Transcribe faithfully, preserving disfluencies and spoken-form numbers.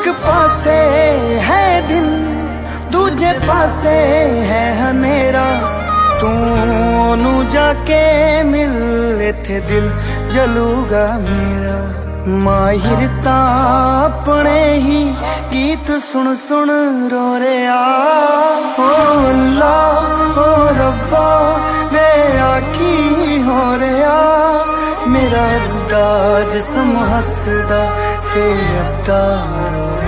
पासे है दिन दूजे पासे है हनेरा, तू ओनू जाके मिल इत्थे दिल जलूगा मेरा। माहिर तां अपने ही गीत सुन सुन रो रहा, ओ अल्लाह ओ रब्बा वे आखी हो रहा, मेरा अद्दा जिस्म हसदा ते अद्दा रो